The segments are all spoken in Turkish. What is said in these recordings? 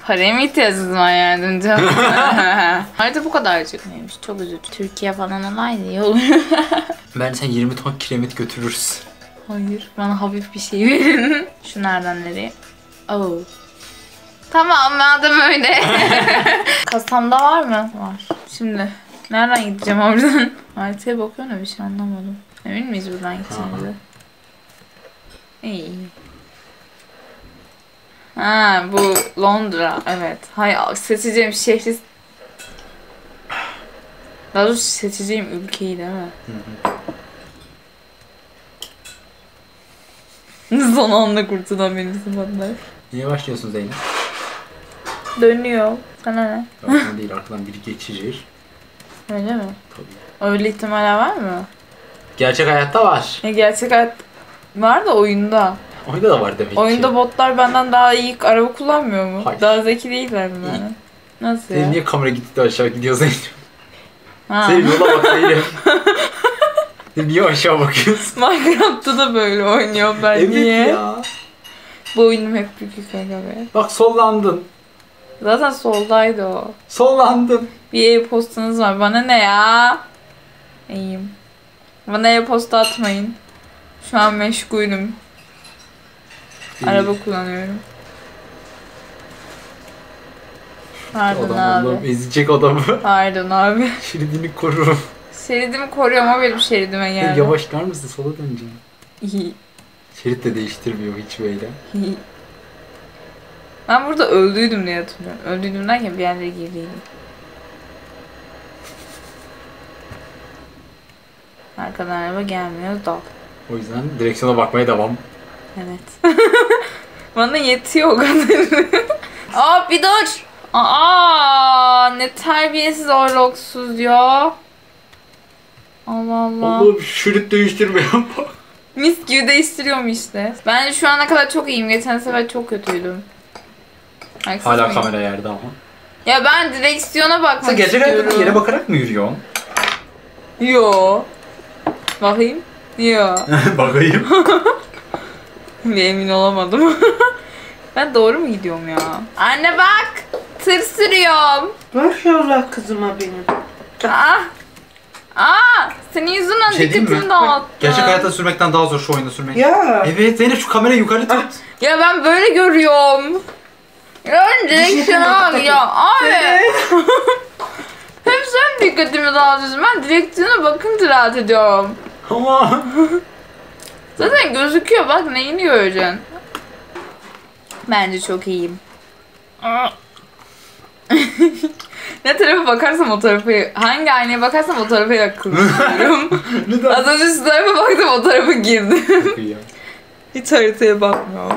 Paraya mı ihtiyacınız var yardımcı? Harita bu kadarcık mıymış? Çok üzücü. Türkiye falan olaydı iyi olur. Bence sen 20 ton kiremit götürürsün. Hayır. Bana hafif bir şey verin. Şu nereden nereye? Oh. Tamam madem öyle. Kasamda var mı? Var. Şimdi nereden gideceğim oradan? Haritaya bakıyorum da bir şey anlamadım. Emin miyiz buradan gideceğimize? İyi. Ha bu Londra. Evet. Hay seçeceğim şehri... Daha doğrusu seçeceğim ülkeyi değil mi? Son anda kurtulan benim sıfatlar. Niye başlıyorsun Zeynep? Dönüyor. Sana ne? Arkadan değil, arkadan biri geçecek. Öyle mi? Tabii. Öyle ihtimaller var mı? Gerçek hayatta var. Gerçek hayat var da oyunda. Oyunda da var demek ki. Oyunda botlar benden daha iyi araba kullanmıyor mu? Hayır. Daha zeki değiller mi yani? Nasıl ya? Senin niye kamera gitti de aşağı gidiyor Zeynep? Ha. Senin yola bak Zeynep. Sen niye aşağı bakıyorsun? Minecraft'ta da böyle oynuyorum ben Evet niye? ya. Bu oyunum hep büyük kanka be. Bak sollandın. Zaten soldaydı o. Sollandın. Bir e-postanız var. Bana ne ya? İyiyim. Bana e-posta atmayın. Şu an meşgulüm. Araba kullanıyorum. Pardon abi. Adam ezecek adamı. Pardon abi. Şeridini korurum. Şeridimi koruyorum ama benim şeridime geldi. Yavaşlar mısın? Sola döneceğim. İyi. Şerit de değiştirmiyor hiç böyle. İyi. Ben burada öldüydüm diye hatırlıyorum. Öldüydüm derken bir yerlere girdiydim. Arkadan araba gelmiyor. Dal. O yüzden direksiyona bakmaya devam. Evet. Bana yetiyor o kadar. Aa bir dur. Aa ne terbiyesiz orloksuz ya. Allah Allah. Allah'ım şerit değiştirmiyor. Mis gibi değiştiriyorum işte. Ben şu ana kadar çok iyiyim. Geçen sefer çok kötüydüm. Haksız Hala mıyım? kamera yerde ama. Ya ben direksiyona bakmak Sen gerçek istiyorum. hayatta yere bakarak mı yürüyorsun? Yo. Bakayım. Yo. Bakayım. Bir emin olamadım. Ben doğru mu gidiyorum ya? Anne bak. Tır sürüyorum. Maşallah kızıma benim. Ah. Aa, senin yüzünden Bir şey diyeyim mi? dikkatimi dağıttın. Gerçek hayatta sürmekten daha zor şu oyunda sürmek. Ya. Evet Zeynep şu kamerayı yukarı tut. Ya ben böyle görüyorum. Ya direksiyona bak ya. Abi. Hep sen dikkatimi dağıtıyorsun. Ben direksiyona bakınca rahat ediyorum. Ama. Zaten gözüküyor bak neyini göreceksin. Bence çok iyiyim. Ne tarafa bakarsam o tarafa, hangi aynaya bakarsam o tarafa yaklaşıyorum. Az önce şu tarafa baktım o tarafa girdim. Çok iyi ya. Hiç haritaya bakmıyorum.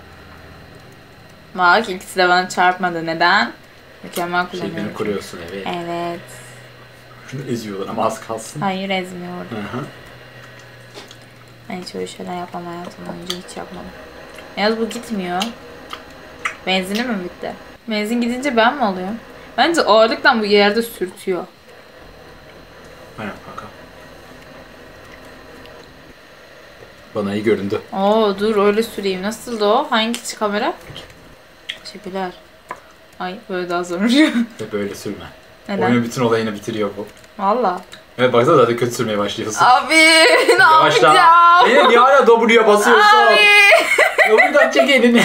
Bak ikisi de bana çarpmadı. Neden? Mükemmel kullanıyorum. Beni koruyorsun evet. Evet. Şunu eziyorlar ama az kalsın. Hayır ezmiyorum. Hı hı. Ben hiç öyle şeyler yapmam hayatım boyunca hiç yapmadım. Yalnız bu gitmiyor. Benzini mi bitti? Benzin gidince ben mi alıyorum? Bence ağırlıktan bu yerde sürtüyor. Aynen kanka. Bana iyi göründü. Oo dur öyle süreyim. Nasıldı o? Hangi kamera? Teşekkürler. Ay böyle daha zormuş. Hep böyle sürme. Neden? Oyunun bütün olayını bitiriyor bu. Valla. Evet baksana zaten kötü sürmeye başlıyorsun. Abi ne Yavaşla. yapacağım? Yine niye hala W'ya basıyorsun? Abi. W'dan çek elini.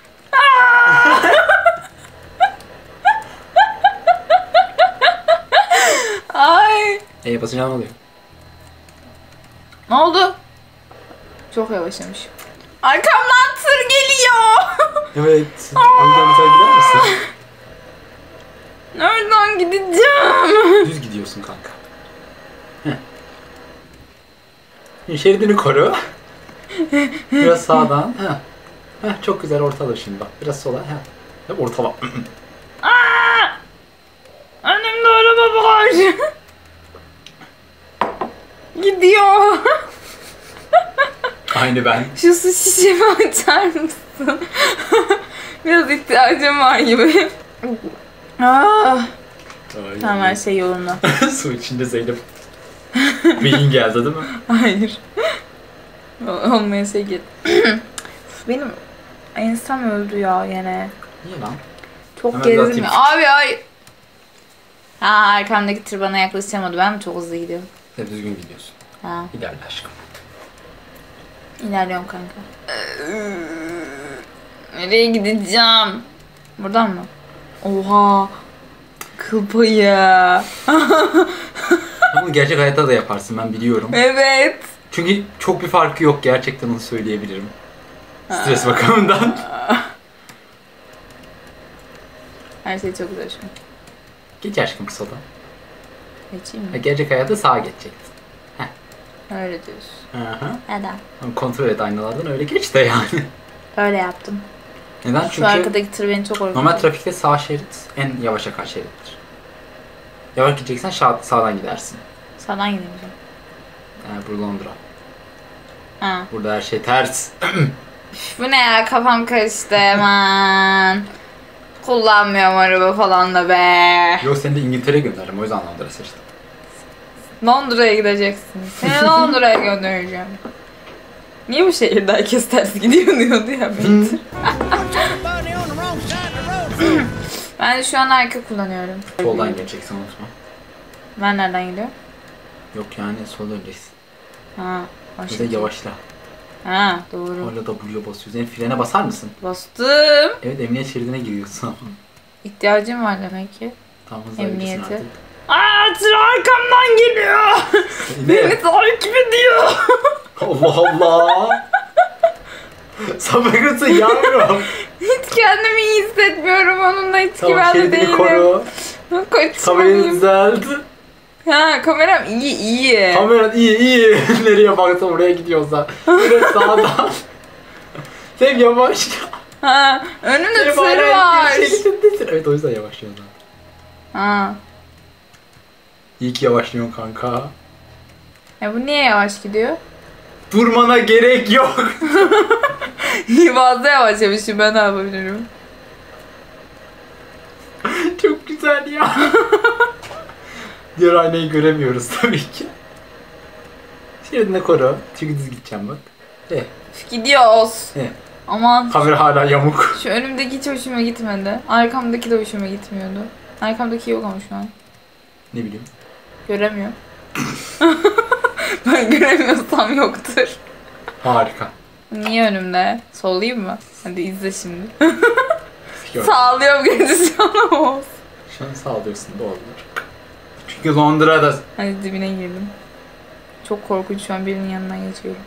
Ay. Basınca ne oluyor? Ne oldu? Çok yavaşlamış. Arkamdan tır geliyor. Evet. Önden bir gider misin? Nereden gideceğim? Düz gidiyorsun kanka. Heh. Şeridini koru. Biraz sağdan. Heh, çok güzel ortala şimdi bak. Biraz sola. Hep ortala. Önümde araba var. Gidiyor. Aynı ben. Şu su şişemi açar mısın? Biraz ihtiyacım var gibi. Ah. Tamam her şey yolunda. Su içinde Zeynep. Beyin geldi değil mi? Hayır. Olmaya git. Benim ensem öldü ya yine. Niye lan? Çok Hemen gezdim atayım. ya. Abi ay. Ha arkamdaki tır bana yaklaşamadı. Ben mi çok hızlı gidiyorum? Sen düzgün gidiyorsun. Ha İlerle aşkım. ilerliyorum kanka. Nereye gideceğim? Buradan mı? Oha. Kıl payı. Bunu gerçek hayatta da yaparsın ben biliyorum. Evet. Çünkü çok bir farkı yok gerçekten onu söyleyebilirim. Stres bakımından. Her şey çok güzel şu an. Geç aşkım soldan. Geçeyim Ha, mi? gerçek hayatta sağa geçecektin. Öyle diyorsun. Hı hı. Neden? Ama kontrol et aynalardan öyle geç de yani. Öyle yaptım. Neden? Şu Çünkü arkadaki tır beni çok korkutuyor. normal trafikte sağ şerit en yavaş akan şerittir. Yavaş gideceksen sağdan gidersin. Sağdan gidemeyeceğim. Yani bu Londra. Ha. Burada her şey ters. Üf, bu ne ya kafam karıştı hemen. Kullanmıyorum araba falan da be. Yok seni de İngiltere'ye gönderdim o yüzden Londra seçtim. Londra'ya gideceksin. Seni Londra'ya göndereceğim. Niye bu şehirde herkes ters gidiyor diyordu ya benim tır. Ben şu an arka kullanıyorum. Soldan geçeceksin unutma. Ben nereden gidiyorum? Yok yani sola döneceksin. Ha. Bir de yavaşla. Ha doğru. Orada W'ye basıyorsun. Yani frene basar mısın? Bastım. Evet emniyet şeridine giriyorsun. İhtiyacım var demek ki. Tam hızlanabilirsin Emniyete. artık. Aa tır arkamdan geliyor. Beni Ne? takip ediyor. Allah Allah. Sabırsın yavrum. Hiç kendimi iyi hissetmiyorum. Onunla hiç Tamam güvende şeridini değilim. koru. Kamerayı Kaçmalıyım. düzelt. Ha kameram iyi. Kameran iyi. Nereye baksa oraya gidiyorsa. Böyle sağdan. Sen yavaş. Ha önümde Benim tır hala var. şeritindesin. Evet o yüzden yavaşlıyorsun zaten. Ha. İyi ki yavaşlıyorsun kanka. Ya bu niye yavaş gidiyor? Durmana gerek yok. Fazla yavaş yapmışım ben ne yapabilirim? Çok güzel ya. Diğer aynayı göremiyoruz tabii ki. Şeridine koru. Çünkü düz gideceğim bak. Üf, gidiyoruz. He. Aman Kamera hala yamuk. şu önümdeki hiç hoşuma gitmedi. Arkamdaki de hoşuma gitmiyordu. Arkamdaki yok ama şu an. Ne bileyim. Göremiyorum. Ben göremiyorsam yoktur. Harika. Niye önümde? Sollayayım mı? Hadi izle şimdi. Gör. Sağlıyorum gidişim olsun. Şu an sağlıyorsun doğrudur. Çünkü Londra'da Hadi dibine girdim. Çok korkunç şu an birinin yanından geçiyorum.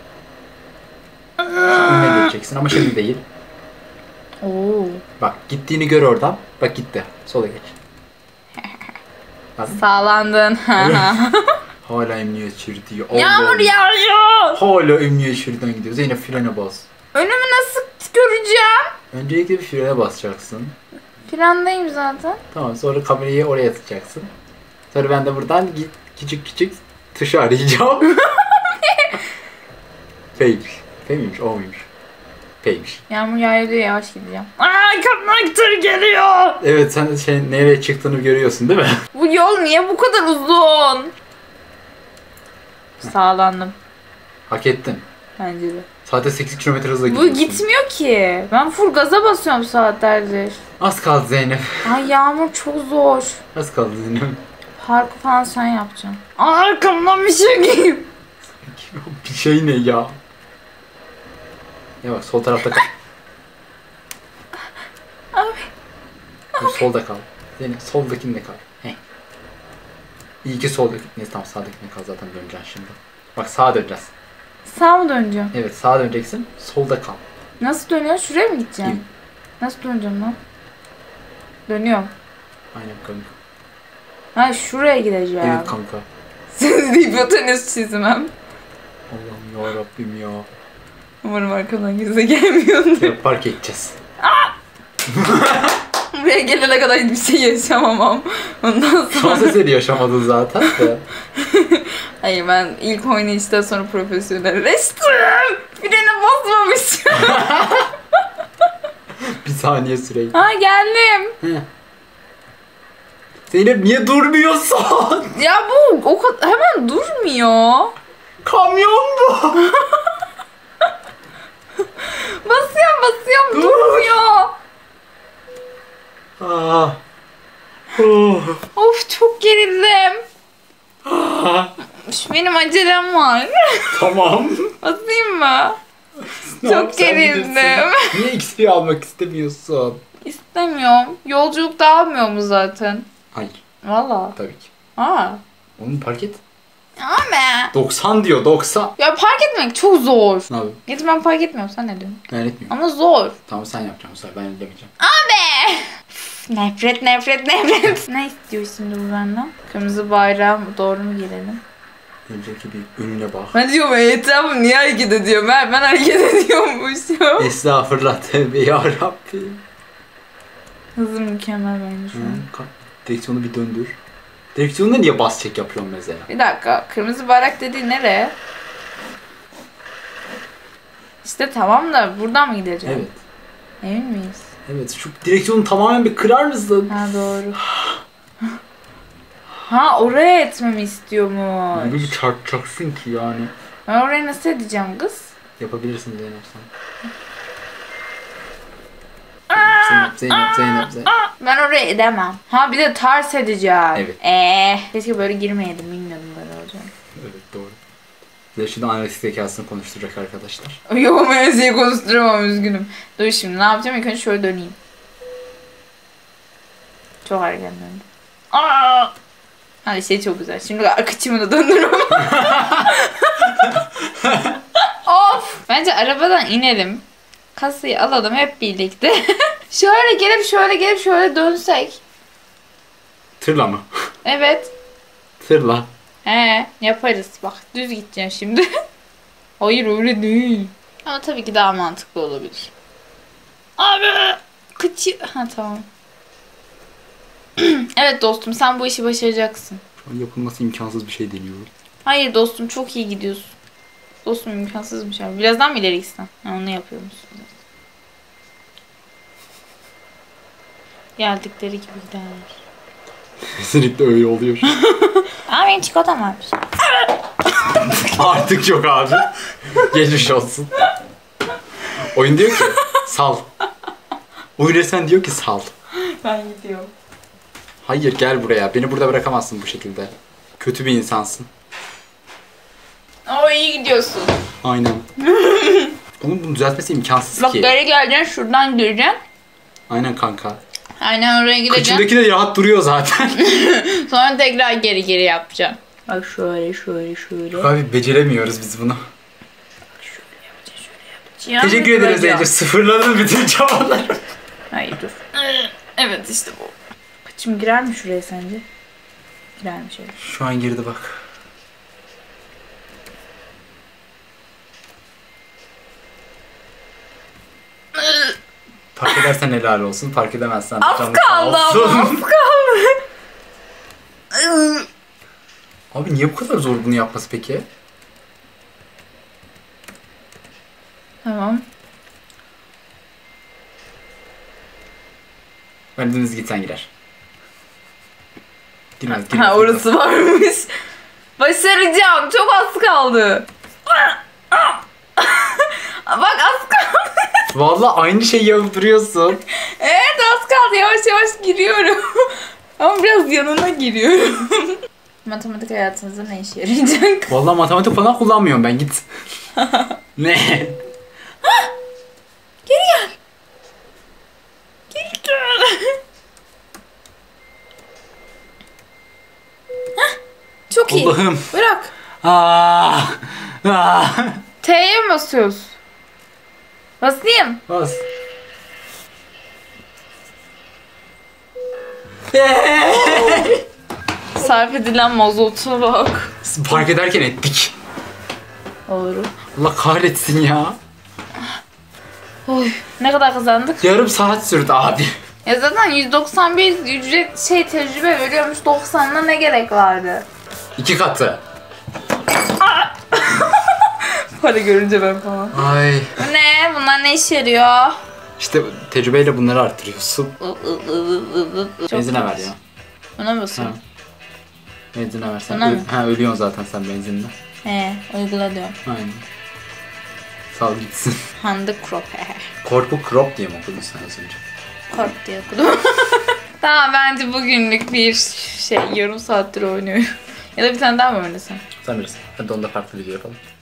önüne geçeceksin ama şimdi değil. Oo. Bak gittiğini gör oradan. Bak gitti. Sola geç. Bak, Sağlandın. hala emniyet şeridi. Yağmur yağıyor. Hala emniyet şeridinden gidiyor. Zeynep frene bas. Önümü nasıl göreceğim? Öncelikle bir frene basacaksın. Frendeyim zaten. Tamam sonra kamerayı oraya tutacaksın. Sonra ben de buradan küçük tuşu arayacağım. F'ymiş. F miymiş? O muymuş? F'ymiş. Yağmur yağıyor diye yavaş gideceğim. Arkamdan tır geliyor. Evet sen nereye çıktığını görüyorsun değil mi? Bu yol niye bu kadar uzun? Sağlandım. Hak ettin. Bence de. Saatte 8 km hızla Bu gidiyorsun. gitmiyor ki. Ben full gaza basıyorum saatlerdir. Az kaldı Zeynep. Ay Yağmur çok zor. Az kaldı Zeynep. Parkı falan sen yapacaksın. Arkamdan bir şey geliyor. Bir şey ne ya? Ya bak sol tarafta kal. Abi. Dur, solda kal. Zeynep soldakinde kal. He. İyi ki soldaki. Neyse tamam sağdakinde kal zaten döneceksin şimdi. Bak sağa döneceğiz. Sağ mı döneceğim? Evet sağa döneceksin. Solda kal. Nasıl dönüyor? Şuraya mı gideceğim? Değil. Nasıl döneceğim lan? Dönüyorum. Aynen kanka. Ha şuraya gideceğim. Evet kanka. Siz hipotenüs çizmem. Allah'ım ya Rabbim ya. Umarım arkamdan kimse gelmiyordur. Ya park edeceğiz. Buraya gelene kadar hiçbir şey yaşamamam. Ondan sonra... Şans eseri yaşamadın zaten de. Hayır ben ilk oynayıştan sonra profesyonelleştim. Frene basmamışım. Bir saniye süreyi. Ha geldim. Zeynep niye durmuyorsun? Ya bu o kadar hemen durmuyor. Kamyon bu. Basıyorum Dur. durmuyor. Ah. Oh. Of çok gerildim. Ah. Benim acelem var. Tamam. Basayım mı? Ne Çok yap, sen gerildim. bilirsin. Niye XP almak istemiyorsun? İstemiyorum. Yolculukta almıyor mu zaten? Hayır. Valla. Tabii ki. Aa. Onu park et. Ama. 90 diyor 90. Ya park etmek çok zor. Ne yapayım? Getir ben park etmiyorum. Sen ne diyorsun? Ben etmiyorum. Ama zor. Tamam sen yapacaksın. Sen ben edemeyeceğim. Abi. Nefret nefret nefret. Ne istiyor şimdi bu benden? Kırmızı bayrağı doğru mu girelim? Önceki bir önüne bak. Ben diyorum etrafım niye hareket ediyor? Ben hareket ediyormuşum. Estağfurullah tevbe yarabbim. Hızı mükemmel bence şu an. Direksiyonu bir döndür. Direksiyonda niye bas çek yapıyorsun mesela? Bir dakika. Kırmızı bayrak dediğin nereye? İşte tamam da buradan mı gideceğim? Evet. Emin miyiz? Evet şu direksiyonu tamamen bir kırar mısın? Ha doğru. Ha oraya etmemi istiyormuş. Ne bir çarpacaksın ki yani. Ben oraya nasıl edeceğim kız? Yapabilirsin Zeynep sen. Zeynep. Ben oraya edemem. Ha bir de ters edeceğim. Evet. Keşke böyle girmeyeydim. Bilmiyordum böyle olacağını. Evet doğru. Ve şimdi analitik zekasını konuşturacak arkadaşlar. Yok ama enseyi konuşturamam üzgünüm. Dur şimdi ne yapacağım? İlk önce şöyle döneyim. Çok erken döndüm. Hadi şey çok güzel. Şimdi kıçımı da döndürürüm. Of! Bence arabadan inelim. Kasayı alalım hep birlikte. şöyle gelip şöyle dönsek. Tırla mı? Evet. Tırla. Yaparız. Bak düz gideceğim şimdi. Hayır öyle değil. Ama tabii ki daha mantıklı olabilir. Abi kıçı... Ha tamam. Evet dostum sen bu işi başaracaksın. Şu an yapılması imkansız bir şey deniyorum. Hayır dostum çok iyi gidiyorsun. Dostum imkansızmış abi. Birazdan mı ileri gitsen? Onu yapıyormuşsun. Geldikleri gibi giderler. Kesinlikle öyle oluyor. Aa benim çikolatam varmış. Artık yok abi. Geçmiş olsun. Oyun diyor ki sal. Oyun resmen diyor ki sal. Ben gidiyorum. Hayır gel buraya. Beni burada bırakamazsın bu şekilde. Kötü bir insansın. Oo iyi gidiyorsun. Aynen. Onun bunu düzeltmesi imkansız Bak ki. geri geleceksin şuradan gireceksin. Aynen kanka. Aynen oraya gideceksin. Kıçındaki de rahat duruyor zaten. Sonra tekrar geri yapacaksın. Bak şöyle. Abi beceremiyoruz biz bunu. Şöyle Teşekkür ederiz Ece. Sıfırladın bütün çabaları. Hayır dur. Evet işte bu. Kıçım girer mi şuraya sence? Girer mi şöyle? Şu an girdi bak. Fark edersen helal olsun. Fark edemezsen de Az canın kaldı sağ ama olsun. az kaldı. Abi niye bu kadar zor bunu yapması peki? Tamam. Ben deniz gitsen girer. Girmez. Ha orası varmış. Başaracağım. Çok az kaldı. Bak az kaldı. Vallahi aynı şeyi yapıp duruyorsun. Evet az kaldı. Yavaş yavaş giriyorum. Ama biraz yanına giriyorum. Matematik hayatınızda ne işe yarayacak? Vallahi matematik falan kullanmıyorum ben git. Ne? Geri gel. Geri gel. Çok iyi. Allah'ım. Bırak. T'ye mi basıyoruz? Basayım. Bas. Sarf edilen mazota bak. Fark ederken ettik. Doğru. Allah kahretsin ya. Oy. Ne kadar kazandık? Yarım saat sürdü abi. Ya zaten 191 ücret tecrübe veriyormuş 90'la ne gerek vardı? 2 katı. Para görünce ben falan. Ay. Bu ne? Bunlar ne işe yarıyor? İşte tecrübeyle bunları arttırıyorsun. Çok Benzine ver kötü. ya. Buna mı basıyorum? Benzine versen. Buna mı? Ölüyorsun zaten sen benzinle. Uygula diyorum. Aynen. Sal gitsin. Hande Krop. Korku crop diye mi okudun sen az önce? Korp diye okudum. Tamam bence bugünlük bir yarım saattir oynuyorum. Ya da bir tane daha mı oynasam? Sen bilirsin. Hadi onu da farklı video yapalım.